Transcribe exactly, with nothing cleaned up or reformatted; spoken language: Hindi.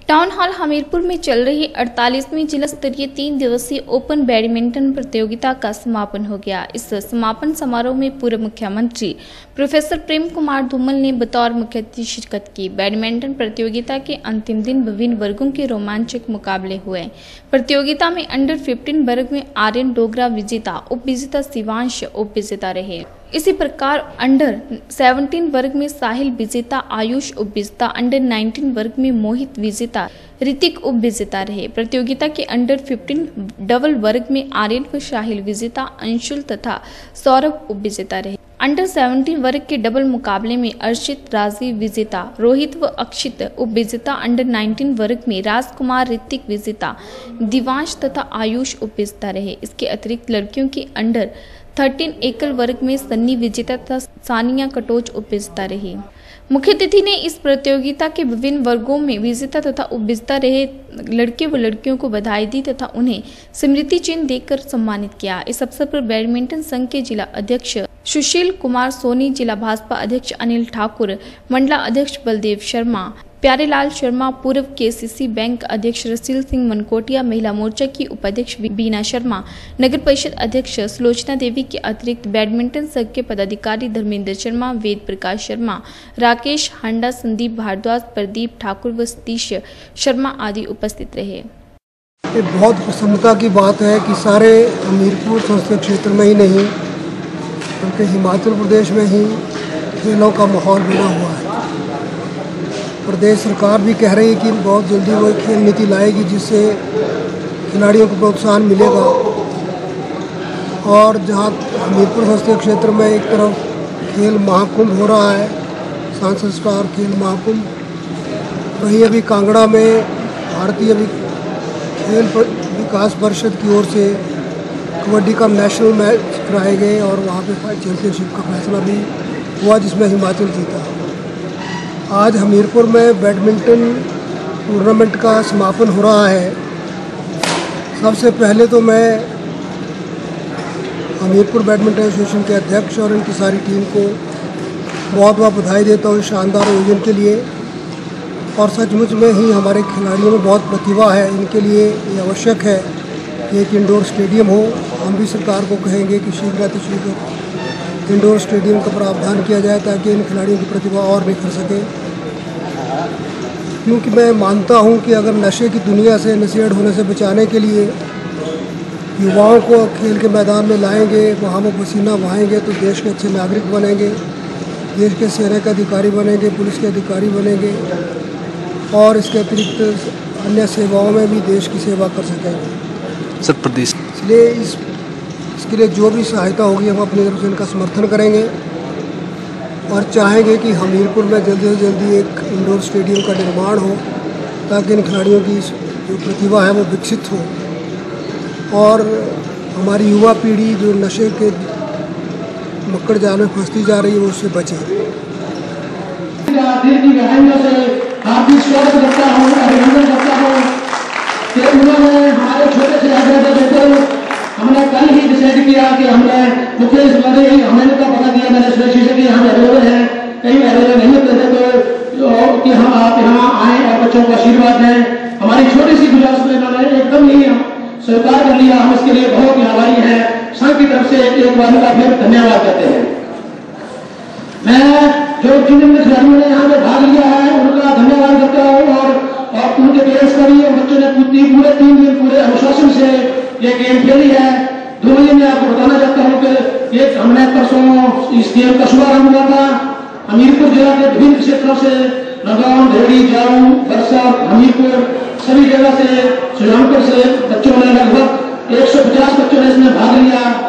टाउन हॉल हमीरपुर में चल रही अड़तालीसवीं जिला स्तरीय तीन दिवसीय ओपन बैडमिंटन प्रतियोगिता का समापन हो गया। इस समापन समारोह में पूर्व मुख्यमंत्री प्रोफेसर प्रेम कुमार धूमल ने बतौर मुख्य अतिथि शिरकत की। बैडमिंटन प्रतियोगिता के अंतिम दिन विभिन्न वर्गों के रोमांचक मुकाबले हुए। प्रतियोगिता में अंडर फिफ्टीन वर्ग में आर्यन डोगरा विजेता, उप विजेता शिवांश उप विजेता रहे। इसी प्रकार अंडर सेवनटीन वर्ग में साहिल विजेता, आयुष उप विजेता, अंडर नाइनटीन वर्ग में मोहित विजेता, ऋतिक उप विजेता रहे। प्रतियोगिता के अंडर फिफ्टीन डबल वर्ग में आर्यन व साहिल विजेता, अंशुल तथा सौरभ उप विजेता रहे। अंडर सेवनटीन वर्ग के डबल मुकाबले में अर्शित, राजीव विजेता, रोहित व अक्षित उप विजेता, अंडर नाइनटीन वर्ग में राजकुमार, ऋतिक विजेता, दिवांश तथा आयुष उप विजेता रहे। इसके अतिरिक्त लड़कियों के अंडर थर्टीन एकल वर्ग में सन्नी विजेता तथा सानिया कटोच उप विजेता रही। मुख्य अतिथि ने इस प्रतियोगिता के विभिन्न वर्गों में विजेता तथा उप विजेता रहे लड़के व लड़कियों को बधाई दी तथा उन्हें स्मृति चिन्ह देकर सम्मानित किया। इस अवसर पर बैडमिंटन संघ के जिला अध्यक्ष सुशील कुमार सोनी, जिला भाजपा अध्यक्ष अनिल ठाकुर, मंडला अध्यक्ष बलदेव शर्मा, प्यारेलाल शर्मा, पूर्व केसीसी बैंक अध्यक्ष रसील सिंह मनकोटिया, महिला मोर्चा की उपाध्यक्ष बीना शर्मा, नगर परिषद अध्यक्ष सुलोचना देवी के अतिरिक्त बैडमिंटन संघ के पदाधिकारी धर्मेंद्र शर्मा, वेद प्रकाश शर्मा, राकेश हांडा, संदीप भारद्वाज, प्रदीप ठाकुर व सतीश शर्मा आदि उपस्थित रहे। ये बहुत प्रसन्नता की बात है कि सारे हमीरपुर संसदीय क्षेत्र में ही नहीं बल्कि हिमाचल प्रदेश में ही खेलों का माहौल बना हुआ है। प्रदेश सरकार भी कह रही है कि बहुत जल्दी वो खेल नीति लाएगी जिससे खिलाड़ियों को प्रोत्साहन मिलेगा। और जहाँ हमीरपुर संसदीय क्षेत्र में एक तरफ खेल महाकुंभ हो रहा है, सांसद स्टार खेल महाकुंभ, वहीं अभी कांगड़ा में भारतीय खेल विकास परिषद की ओर से कबड्डी का नेशनल मैच कराए गए और वहाँ पे चैंपियनशिप का फैसला भी हुआ जिसमें हिमाचल जीता। आज हमीरपुर में बैडमिंटन टूर्नामेंट का समापन हो रहा है। सबसे पहले तो मैं हमीरपुर बैडमिंटन एसोसिएशन के अध्यक्ष और इनकी सारी टीम को बहुत बहुत बधाई देता हूँ शानदार आयोजन के लिए। और सचमुच में ही हमारे खिलाड़ियों में बहुत प्रतिभा है। इनके लिए ये आवश्यक है कि एक इंडोर स्टेडियम हो। हम भी सरकार को कहेंगे कि शीघ्र अतिशीघ्र इंडोर स्टेडियम का प्रावधान किया जाए ताकि इन खिलाड़ियों की प्रतिभा और निखर सके। क्योंकि मैं मानता हूं कि अगर नशे की दुनिया से, नशेड़ होने से बचाने के लिए युवाओं को खेल के मैदान में लाएंगे, वहाँ वो पसीना बहाएंगे तो देश के अच्छे नागरिक बनेंगे, देश के सेना के अधिकारी बनेंगे, पुलिस के अधिकारी बनेंगे और इसके अतिरिक्त अन्य सेवाओं में भी देश की सेवा कर सकेंगे। सर प्रदेश इसलिए इस इसके लिए जो भी सहायता होगी हम अपनी तरफ से इनका समर्थन करेंगे और चाहेंगे कि हमीरपुर में जल्दी से जल्दी एक इंडोर स्टेडियम का निर्माण हो ताकि इन खिलाड़ियों की जो प्रतिभा है वो विकसित हो और हमारी युवा पीढ़ी जो नशे के मक्कड़ जाल में फंसती जा रही है वो उससे बचे। हार्दिक स्वागत करता हूँ, अभिनंदन करता हूँ कि उन्होंने हमारे छोटे से आगे बेटे हमने कल ही डिसाइड किया कि हमने मुख्य हमने उनका पता दिया, मैंने सुनिश्चित कि हम अवेलेबल हैं, कहीं अवेलेबल नहीं होते थे तो कि हम आप यहाँ आए और बच्चों का आशीर्वाद दें। हमारी छोटी सी गुजारिश में इन्होंने एकदम ही स्वीकार कर लिया। हम इसके लिए बहुत ही आभारी हैं। संघ की तरफ से एक बार का फिर धन्यवाद करते हैं। मैं जो जिन खिलाड़ियों ने यहाँ पे भाग लिया है उनका धन्यवाद करता हूँ और, और उनके पेरेंट्स का भी। बच्चों ने पूरे तीन दिन पूरे अनुशासन से ये गेम खेली है। दो बजे मैं आपको बताना चाहता हूँ कि ये हमने परसों इस गेम का शुभारंभ हुआ था। हमीरपुर जिला के विभिन्न क्षेत्रों से नगांव, भेड़ी, जाऊ, बरसा, हमीरपुर सभी जगह से, सुजानपुर से बच्चों ने लगभग एक सौ पचास बच्चों ने इसमें भाग लिया।